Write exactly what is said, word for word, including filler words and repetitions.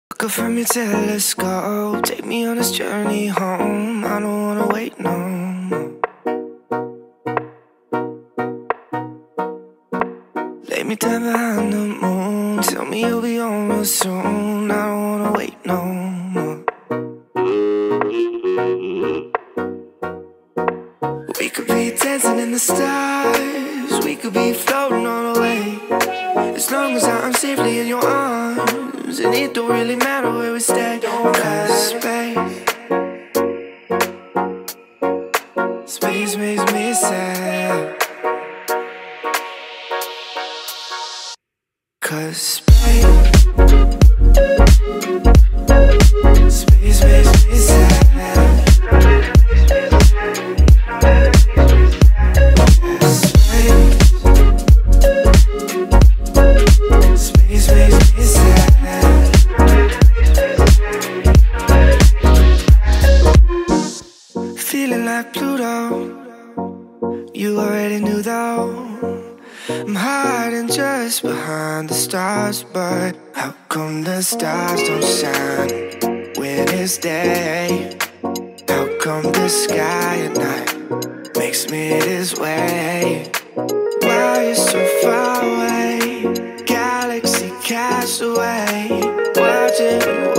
Look up from your telescope, take me on this journey home. I don't wanna wait no more. Lay me down behind the moon, tell me you'll be on real soon. I don't wanna wait no more. We could be dancing in the stars, we could be floating on the way. As long as I'm safely in your arms, and it don't really matter where we stay. Cause space, space makes me sad. Cause space, space makes me sad. Feeling like Pluto, you already knew though. I'm hiding just behind the stars, but how come the stars don't shine when it's day? How come the sky at night makes me this way? Why you so far away? Galaxy cast away, watching you